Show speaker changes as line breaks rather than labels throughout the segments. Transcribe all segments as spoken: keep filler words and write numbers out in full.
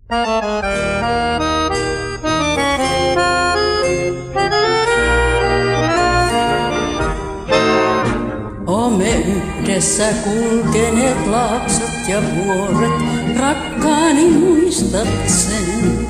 Oome yhdessä kulkeneet laaksot ja vuoret, rakkaani muistat sen.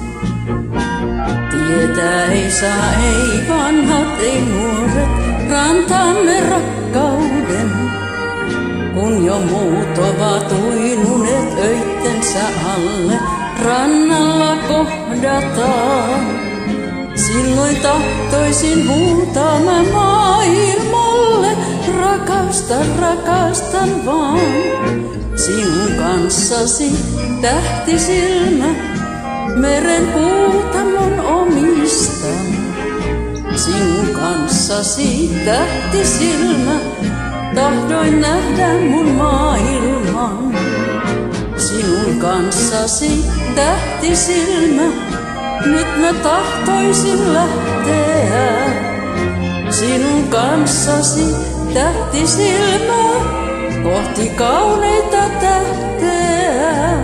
Tietää ei saa, ei vanhat, ei nuoret, rantaamme rakkauden. Kun jo muut ovat uinuneet öittensä alle, rannalla kohdataan. Silloin tahtoisin huutaa mä maailmalle, rakastan, rakastan vaan. Sinun kanssasi tähtisilmä, meren kuutamon omistan. Sinun kanssasi tähtisilmä, tahdoin nähdä mun maailman. Sinun kanssasi tähtisilmä, nyt mä tahtoisin lähteä. Sinun kanssasi tähtisilmä, kohti kauneita tähteä.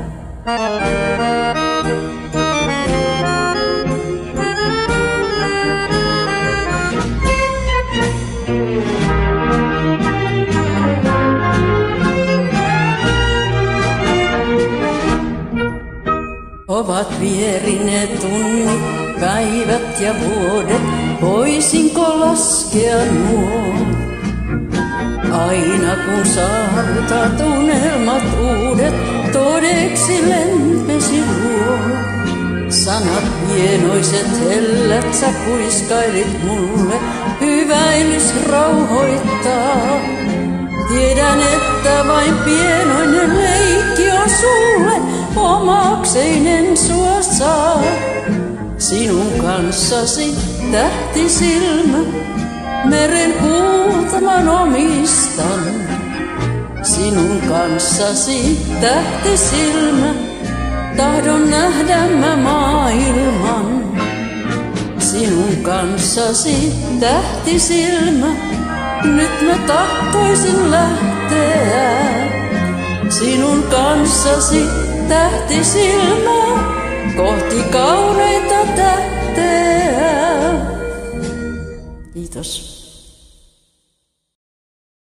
Ovat vierineet tunnit, päivät ja vuodet, voisinko laskea nuo? Aina kun saavutat unelmat uudet, todeksi lempesi luo. Sanat hienoiset hellät sä kuiskailit mulle, hyväilys rauhoittaa. Tiedän, että vain pienoinen leikki on sulle, omakseinen sua saa. Sinun kanssasi tähtisilmä, meren kuutaman omistan. Sinun kanssasi tähtisilmä, tahdon nähdä mä maailman. Sinun kanssasi tähtisilmä, nyt mä tahtoisin lähteä. Sinun kanssasi tähtisilmä, kohti kauneita tähteä. Kiitos.